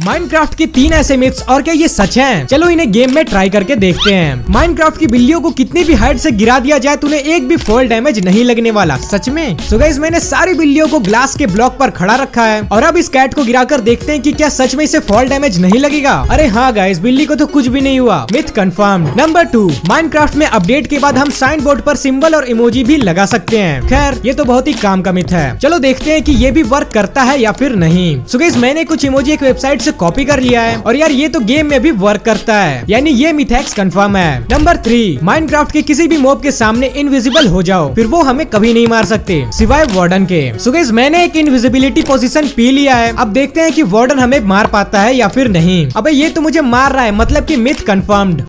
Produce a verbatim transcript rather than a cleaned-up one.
Minecraft के तीन ऐसे मिथ्स और क्या ये सच हैं? चलो इन्हें गेम में ट्राई करके देखते हैं। माइनक्राफ्ट की बिल्लियों को कितनी भी हाइट से गिरा दिया जाए तो उन्हें एक भी फॉल डैमेज नहीं लगने वाला। सच में? सो गाइस मैंने सारी बिल्लियों को ग्लास के ब्लॉक पर खड़ा रखा है और अब इस कैट को गिराकर देखते हैं कि क्या सच में इसे फॉल डैमेज नहीं लगेगा। अरे हाँ गाइस, बिल्ली को तो कुछ भी नहीं हुआ। Myth confirmed. Number two, Minecraft में अपडेट के बाद हम साइन बोर्ड पर सिंबल और इमोजी भी लगा सकते हैं। खैर ये तो बहुत ही काम का मिथ है। चलो देखते हैं कि ये भी वर्क करता है या फिर नहीं। सो गाइस मैंने कुछ इमोजी एक वेबसाइट से कॉपी कर लिया है और यार ये तो गेम में भी वर्क करता है, यानी ये मिथैक्स कंफर्म है। नंबर थ्री, माइनक्राफ्ट के किसी भी मॉब के सामने इनविजिबल हो जाओ, फिर वो हमें कभी नहीं मार सकते सिवाय वार्डन के। सो गाइस मैंने एक इनविजिबिलिटी पोजीशन पी लिया है। अब देखते हैं कि वार्डन हमें मार पाता है या फिर नहीं। अबे ये तो मुझे मार रहा है, मतलब कि मिथ कंफर्म्ड।